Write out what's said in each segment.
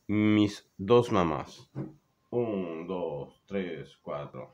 mis dos mamás. 1, 2, 3, 4.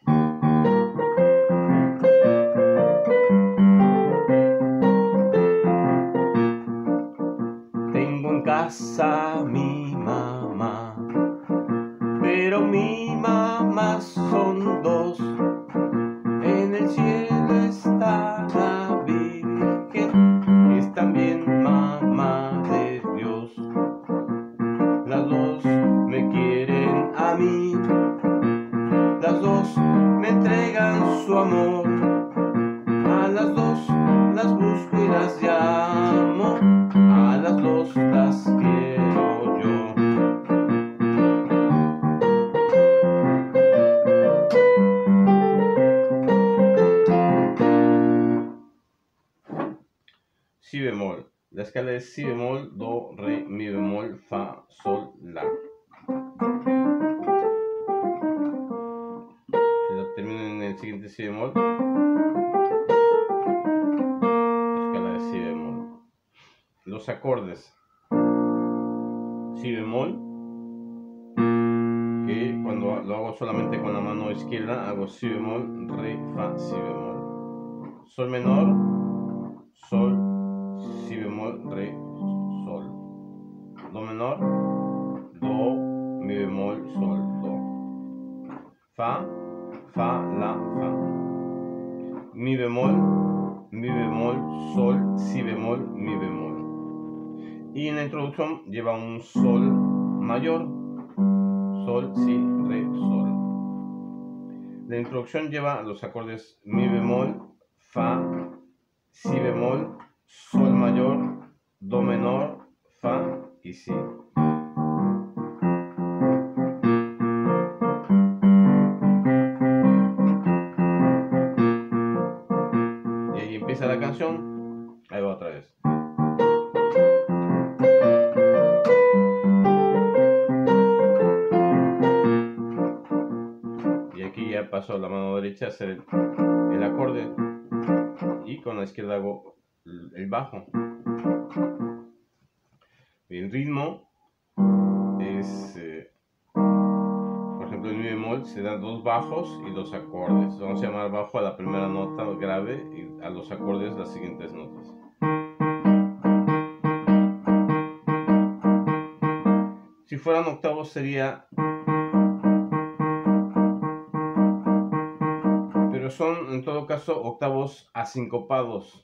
Tengo en casa mi mamá, pero mi mamá son dos. En el cielo está la Virgen, que es también mamá de Dios. Las dos me quieren a mí, las dos me entregan su amor. A las dos las busco y las llamo, a las dos las quiero yo. Si bemol. La escala es si bemol, do, re, mi bemol, fa, sol, la. Si lo termino en el siguiente si bemol, escala de si bemol. Los acordes. Si bemol, que cuando lo hago solamente con la mano izquierda, hago si bemol, re, fa, si bemol. Sol menor, sol, si bemol, re, sol. Do menor, do, mi bemol, sol, do. Fa, fa, la, fa. Mi bemol, sol, si bemol, mi bemol. Y en la introducción lleva un sol mayor, sol, si, re, sol. La introducción lleva los acordes mi bemol, fa, si bemol, sol mayor, do menor, fa y si. Y ahí empieza la canción. Ahí va otra vez. Y aquí ya paso la mano derecha a hacer el acorde. Y con la izquierda hago el bajo. El ritmo es, por ejemplo, en mi bemol se dan dos bajos y dos acordes. Vamos a llamar bajo a la primera nota grave y a los acordes las siguientes notas. Si fueran octavos sería, pero son en todo caso octavos asincopados.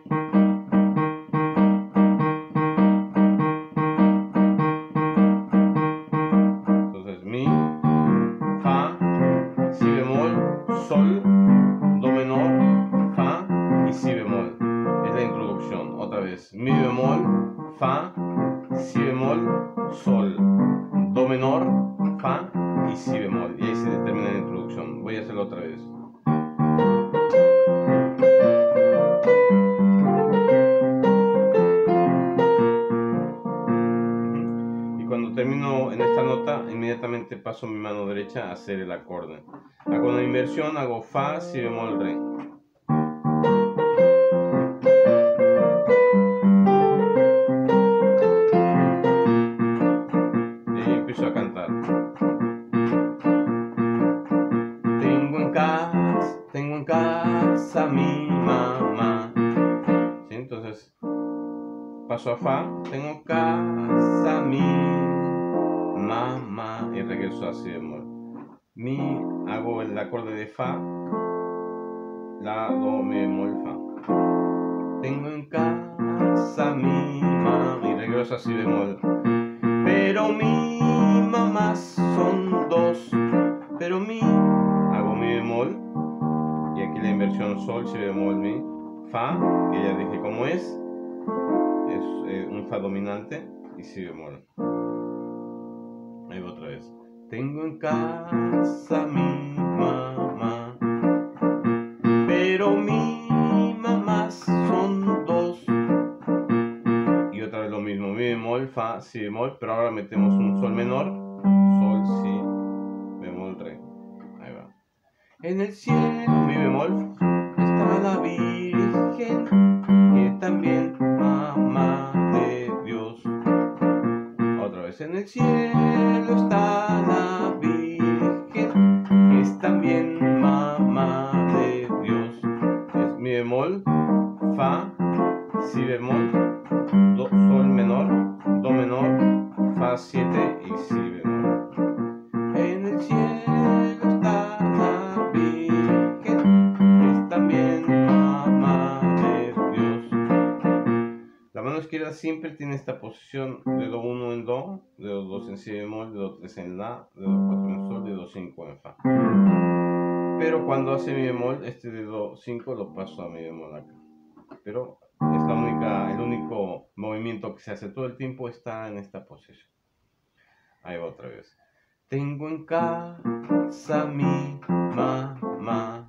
Entonces mi, fa, si bemol, sol, do menor, fa y si bemol. Es la introducción. Otra vez. Mi bemol, fa, si bemol, sol, do menor, fa y si bemol. Y ahí se termina la introducción. Voy a hacerlo otra vez. Y cuando termino en esta nota, inmediatamente paso mi mano derecha a hacer el acorde. Hago una inversión, hago fa, si bemol, re. Y ahí empiezo a cantar. Tengo en casa mi mamá. ¿Sí? Entonces paso a fa, tengo en casa mi mamá y regreso a si bemol. Mi, hago el acorde de fa, la, do, mi bemol, fa. Tengo en casa mi mamá y regreso a si bemol. Pero mi mamá son dos, pero mi, hago mi bemol y aquí la inversión sol, si bemol, mi, fa, que ya dije cómo es un fa dominante y si bemol. Ahí va otra vez. Tengo en casa mi mamá, pero mi mamá son dos. Y otra vez lo mismo, mi bemol, fa, si bemol, pero ahora metemos un sol menor, sol, si, bemol, re. Ahí va. En el cielo, mi bemol, está la Virgen, que también mamá de Dios. Otra vez. vez. En el cielo está la Virgen, que es también mamá de Dios. Es mi bemol, fa, si bemol, do, sol menor, do menor, fa 7 y si bemol. En el cielo está la Virgen, que es también mamá de Dios. La mano izquierda siempre tiene esta posición: dedo 1 en do, dedo 2 en si bemol, dedo 3 en la, dedo 4 en sol, dedo 5 en fa. Pero cuando hace mi bemol, este dedo 5 lo paso a mi bemol acá. Pero es el único movimiento que se hace todo el tiempo, está en esta posición. Ahí va otra vez. Tengo en casa mi mamá,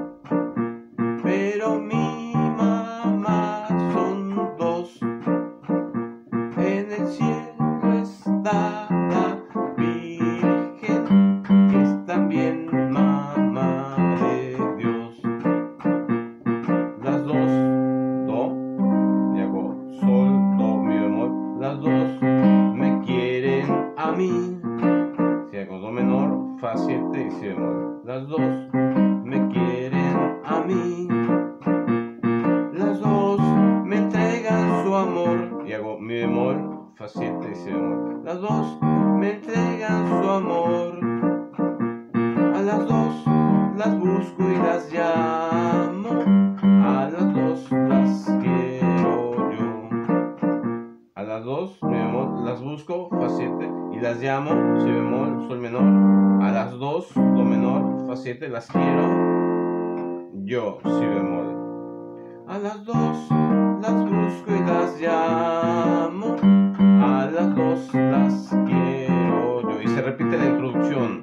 pero mi mamá son dos. En el cielo está la Virgen, que es también mamá de Dios. Las dos, do, y hago sol, do, mi bemol. Las dos me quieren a mí. Si hago do menor, fa 7 y si bemol. Las dos me quieren a mí. Las dos me entregan su amor. Y hago mi bemol, fa 7 y si bemol. Las dos me entregan su amor. A las dos las busco y las llamo. A las dos las quiero yo. A las dos, mi bemol, las busco, fa 7, y las llamo, si bemol, sol menor. A las dos, do menor, fa 7, las quiero yo, si bemol. A las dos las busco y las llamo. A las dos las quiero yo. Y se repite la introducción.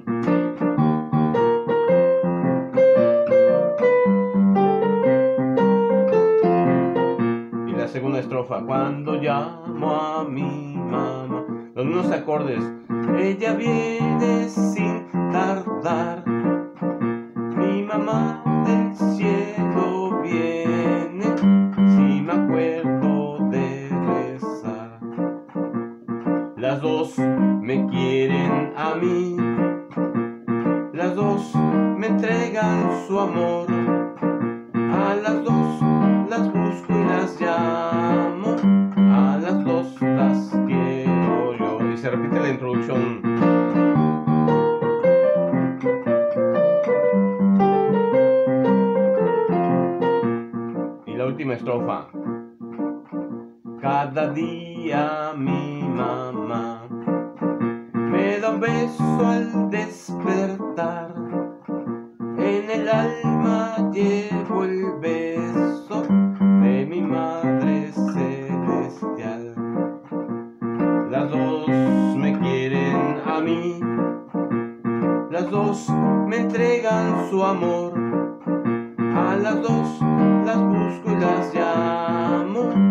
Y la segunda estrofa. Cuando llamo a mi mamá, los mismos acordes. Ella viene sin tardar. Mi mamá del cielo viene, si me acuerdo de rezar. Las dos me quieren a mí. Las dos me entregan su amor. A las dos las busco y las llamo. A las dos las quiero yo. Y se repite la introducción. Y la última estrofa. Cada día mi mamá me da un beso al despertar. En el alma llevo el beso de mi madre celestial. Las dos me quieren a mí. Las dos me entregan su amor. A las dos las busco y las llamo.